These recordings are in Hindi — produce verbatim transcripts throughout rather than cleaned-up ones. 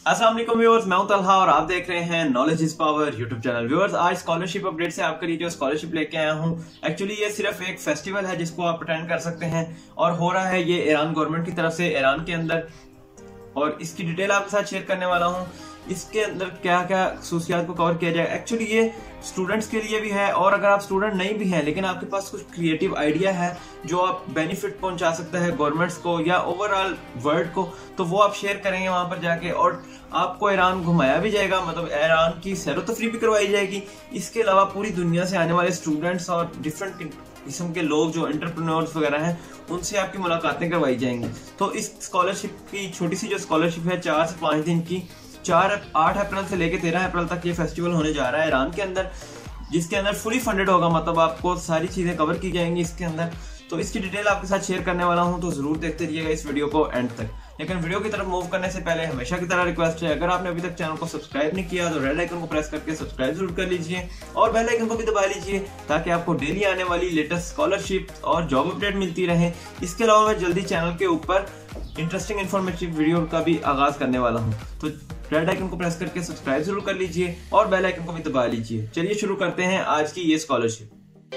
अस्सलाम वालेकुम व्यूअर्स, मैं हूं तलहा और आप देख रहे हैं knowledge is power YouTube channel. Viewers, आज स्कॉलरशिप अपडेट से आपके लिए जो स्कॉलरशिप लेके आया हूं, एक्चुअली ये सिर्फ एक फेस्टिवल है जिसको आप अटेंड कर सकते हैं और हो रहा है ये ईरान गवर्नमेंट की तरफ से ईरान के अंदर, और इसकी डिटेल आपके साथ शेयर करने वाला हूं। इसके अंदर क्या क्या खसूसियात को कवर किया जाए। एक्चुअली ये स्टूडेंट्स के लिए भी है, और अगर आप स्टूडेंट नहीं भी हैं लेकिन आपके पास कुछ क्रिएटिव आइडिया है जो आप बेनिफिट पहुंचा सकता है गवर्नमेंट्स को या ओवरऑल वर्ल्ड को, तो वो आप शेयर करेंगे वहां पर जाके, और आपको ईरान घुमाया भी जाएगा, मतलब ईरान की सैरो तफरी भी करवाई जाएगी। इसके अलावा पूरी दुनिया से आने वाले स्टूडेंट्स और डिफरेंट किस्म के लोग जो एंटरप्रेन्योर्स वगैरह हैं उनसे आपकी मुलाकातें करवाई जाएंगी। तो इस स्कॉलरशिप की छोटी सी जो स्कॉलरशिप है चार से पांच दिन की, चार आठ अप्रैल से लेकर तेरह अप्रैल तक ये फेस्टिवल होने जा रहा है ईरान के अंदर, जिसके अंदर फुली फंडेड होगा, मतलब आपको सारी चीजें कवर की जाएंगी इसके अंदर। तो इसकी डिटेल आपके साथ शेयर करने वाला हूं, तो जरूर देखते रहिएगा इस वीडियो को एंड तक। लेकिन वीडियो की तरफ मूव करने से पहले हमेशा की तरह रिक्वेस्ट है, अगर आपने अभी तक चैनल को सब्सक्राइब नहीं किया तो रेड आइकन को प्रेस करके सब्सक्राइब जरूर कर लीजिए और बेल आइकन को भी दबा लीजिए ताकि आपको डेली आने वाली लेटेस्ट स्कॉलरशिप और जॉब अपडेट मिलती रहे। इसके अलावा मैं जल्दी चैनल के ऊपर इंटरेस्टिंग इन्फॉर्मेटिव वीडियो का भी आगाज करने वाला हूँ, तो रेड आइकन को प्रेस करके सब्सक्राइब जरूर कर लीजिए और बेल आइकन को भी दबा लीजिए। चलिए शुरू करते हैं आज की ये स्कॉलरशिप।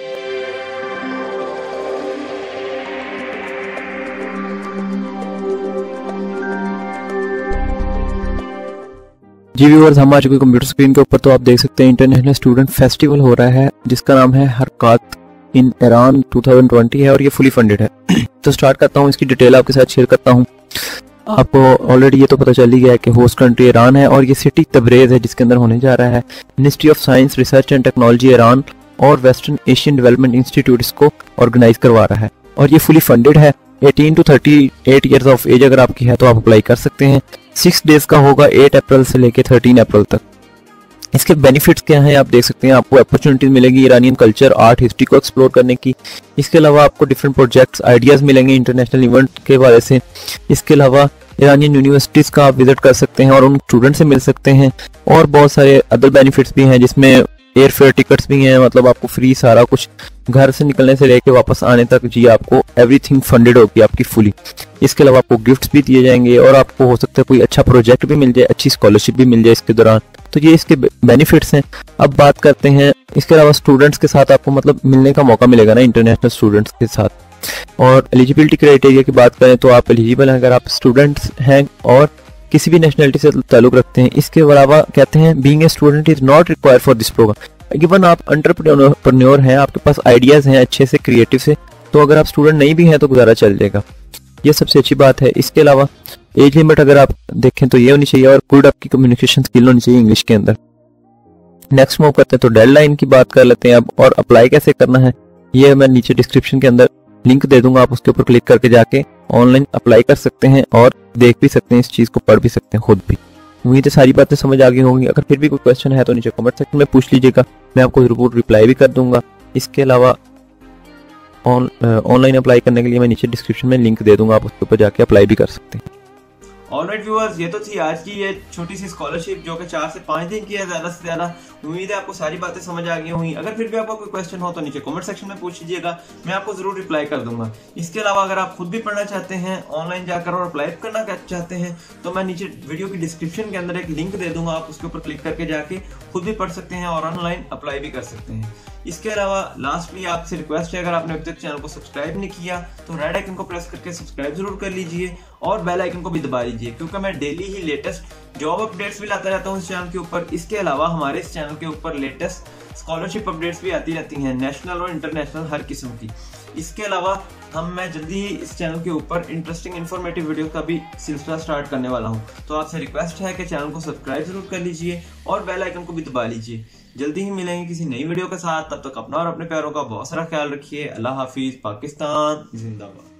जी व्यूअर्स, हम आ चुके कंप्यूटर स्क्रीन के ऊपर। तो आप देख सकते हैं इंटरनेशनल स्टूडेंट फेस्टिवल हो रहा है जिसका नाम है हरकात इन ईरान दो हज़ार बीस है और ये फुली फंडेड है। तो स्टार्ट करता हूँ, इसकी डिटेल आपके साथ शेयर करता हूँ। आपको ऑलरेडी ये तो पता चल ही गया है कि होस्ट कंट्री ईरान है और ये सिटी तबरेज है जिसके अंदर होने जा रहा है। Ministry of science, research and technology Iran और वेस्टर्न एशियन डेवलपमेंट इंस्टीट्यूट इसको ऑर्गेनाइज करवा रहा है और ये फुली फंडेड है। अठारह टू अड़तीस इयर्स ऑफ एज अगर आपकी है तो आप अप्लाई कर सकते हैं। सिक्स डेज का होगा, आठ अप्रैल से लेके तेरह अप्रैल तक। इसके बेनिफिट्स क्या हैं आप देख सकते हैं। आपको अपॉर्चुनिटीज मिलेगी ईरानियन कल्चर, आर्ट, हिस्ट्री को एक्सप्लोर करने की। इसके अलावा आपको डिफरेंट प्रोजेक्ट्स, आइडियाज मिलेंगे इंटरनेशनल इवेंट के हवाले से। इसके अलावा ईरानियन यूनिवर्सिटीज का आप विजिट कर सकते हैं और उन स्टूडेंट से मिल सकते हैं, और बहुत सारे अदर बेनिफिट्स भी हैं जिसमें एयर फेयर टिकट्स भी हैं, मतलब आपको फ्री सारा कुछ घर से निकलने से लेके वापस आने तक जी आपको एवरीथिंग फंडेड होगी आपकी फुली। इसके अलावा आपको गिफ्ट्स भी दिए जाएंगे और आपको हो सकता है कोई अच्छा प्रोजेक्ट भी मिल जाए, अच्छी स्कॉलरशिप भी मिल जाए इसके दौरान। तो ये इसके बेनिफिट्स हैं। अब बात करते हैं इसके अलावा स्टूडेंट्स के साथ आपको मतलब मिलने का मौका मिलेगा ना इंटरनेशनल स्टूडेंट्स के साथ। और एलिजिबिलिटी क्राइटेरिया की बात करें तो आप एलिजिबल हैं अगर आप स्टूडेंट्स हैं और किसी भी नेशनलिटी से ताल्लुक रखते हैं। इसके अलावा कहते हैं being a student is not required for this programme. Given आप एंटरप्रेन्योर हैं, आपके पास आइडियाज हैं अच्छे से क्रिएटिव से, तो अगर आप स्टूडेंट नहीं भी हैं तो गुजारा चल जाएगा, ये सबसे अच्छी बात है। इसके अलावा एज लिमिट अगर आप देखें तो ये होनी चाहिए और गुड आपकी कम्युनिकेशन स्किल होनी चाहिए इंग्लिश के अंदर। नेक्स्ट मूव करते हैं तो डेडलाइन की बात कर लेते हैं अब, और अप्लाई कैसे करना है ये मैं नीचे डिस्क्रिप्शन के अंदर लिंक दे दूंगा, आप उसके ऊपर क्लिक करके जाके ऑनलाइन अप्लाई कर सकते हैं और देख भी सकते हैं, इस चीज को पढ़ भी सकते हैं खुद भी। उम्मीद है सारी बातें समझ आ गई होंगी। अगर फिर भी कोई क्वेश्चन है तो नीचे कमेंट सेक्शन में पूछ लीजिएगा, मैं आपको जरूर रिप्लाई भी कर दूंगा। इसके अलावा ऑनलाइन अप्लाई करने के लिए मैं नीचे डिस्क्रिप्शन में लिंक दे दूंगा, आप उसके ऊपर जाके अप्लाई भी कर सकते हैं। ऑलराइट व्यूअर्स, ये तो थी आज की ये छोटी सी स्कॉलरशिप जो कि चार से पांच दिन की है ज्यादा से ज्यादा। उम्मीद है आपको सारी बातें समझ आ गई होंगी। अगर फिर भी आपको कोई क्वेश्चन हो तो नीचे कमेंट सेक्शन में पूछ लीजिएगा, मैं आपको जरूर रिप्लाई कर दूंगा। इसके अलावा अगर आप खुद भी पढ़ना चाहते हैं ऑनलाइन जाकर और अप्लाई करना चाहते हैं तो मैं नीचे वीडियो की डिस्क्रिप्शन के अंदर एक लिंक दे दूंगा, आप उसके ऊपर क्लिक करके जाके खुद भी पढ़ सकते हैं और ऑनलाइन अप्लाई भी कर सकते हैं। इसके अलावा लास्टली आपसे रिक्वेस्ट है, अगर आपने अभी तक चैनल को सब्सक्राइब नहीं किया तो रेड आइकन को प्रेस करके सब्सक्राइब जरूर कर लीजिए और बेल आइकन को भी दबा लीजिए, क्योंकि मैं डेली ही लेटेस्ट जॉब अपडेट्स भी लाता रहता हूँ इस चैनल के ऊपर। इसके अलावा हमारे इस चैनल के ऊपर लेटेस्ट स्कॉलरशिप अपडेट्स भी आती रहती हैं, नेशनल और इंटरनेशनल हर किस्म की। इसके अलावा हम मैं जल्दी ही इस चैनल के ऊपर इंटरेस्टिंग इन्फॉर्मेटिव वीडियो का भी सिलसिला स्टार्ट करने वाला हूं, तो आपसे रिक्वेस्ट है कि चैनल को सब्सक्राइब जरूर कर लीजिए और बेल आइकन को भी दबा लीजिए। जल्दी ही मिलेंगे किसी नई वीडियो के साथ, तब तक अपना और अपने प्यारों का बहुत सारा ख्याल रखिए। अल्लाह हाफिज, पाकिस्तान जिंदाबाद।